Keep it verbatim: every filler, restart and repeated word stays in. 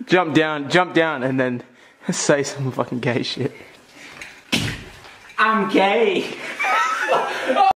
jump down, jump down, and then say some fucking gay shit. I'm gay.